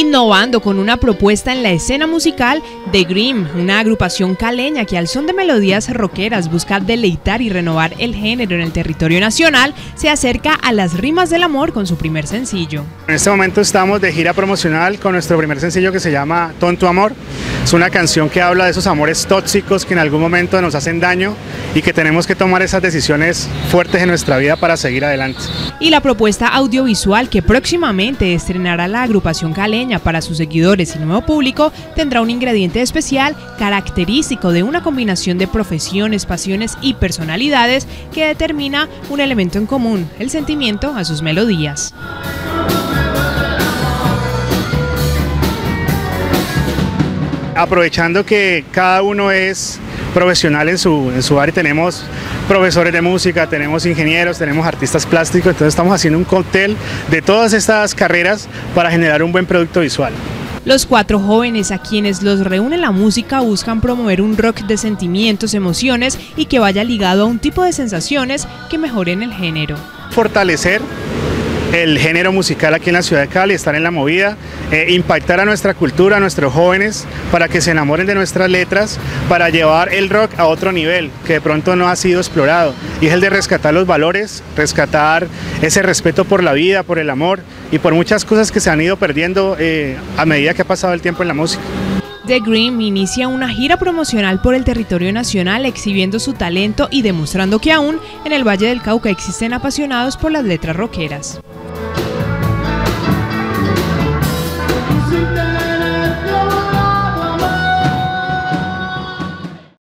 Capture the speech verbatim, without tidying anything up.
Innovando con una propuesta en la escena musical, The Grimm, una agrupación caleña que al son de melodías rockeras busca deleitar y renovar el género en el territorio nacional, se acerca a las rimas del amor con su primer sencillo. En este momento estamos de gira promocional con nuestro primer sencillo que se llama Tonto Amor. Es una canción que habla de esos amores tóxicos que en algún momento nos hacen daño y que tenemos que tomar esas decisiones fuertes en nuestra vida para seguir adelante. Y la propuesta audiovisual que próximamente estrenará la agrupación caleña para sus seguidores y nuevo público tendrá un ingrediente especial característico de una combinación de profesiones, pasiones y personalidades que determina un elemento en común, el sentimiento a sus melodías. Aprovechando que cada uno es profesional en su, en su área, tenemos profesores de música, tenemos ingenieros, tenemos artistas plásticos, entonces estamos haciendo un cóctel de todas estas carreras para generar un buen producto visual. Los cuatro jóvenes a quienes los reúne la música buscan promover un rock de sentimientos, emociones y que vaya ligado a un tipo de sensaciones que mejoren el género. Fortalecer el género musical aquí en la ciudad de Cali, estar en la movida, eh, impactar a nuestra cultura, a nuestros jóvenes, para que se enamoren de nuestras letras, para llevar el rock a otro nivel, que de pronto no ha sido explorado, y es el de rescatar los valores, rescatar ese respeto por la vida, por el amor, y por muchas cosas que se han ido perdiendo eh, a medida que ha pasado el tiempo en la música. The Grimm inicia una gira promocional por el territorio nacional exhibiendo su talento y demostrando que aún en el Valle del Cauca existen apasionados por las letras rockeras.